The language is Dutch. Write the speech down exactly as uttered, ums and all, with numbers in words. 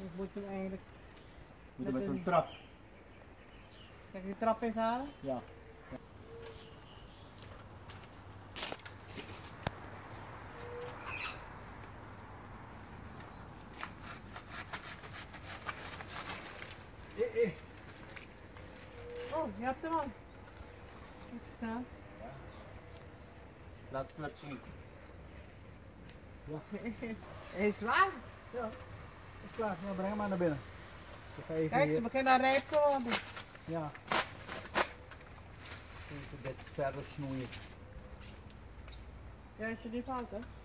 Of moet je hem eigenlijk... Moet je met zo'n een- trap. Kijk, die trap even halen? Ja. Eh, eh. Oh, je hebt hem al. Wat is dat? Laat ik het zien. Hij is zwaar. Ja. Is klaar. Nou, breng hem maar naar binnen. Ik ga even Kijk, ze hier. beginnen al rijp te worden. Ja. Even dit verder snoeien. Ja, is je niet fout, hè?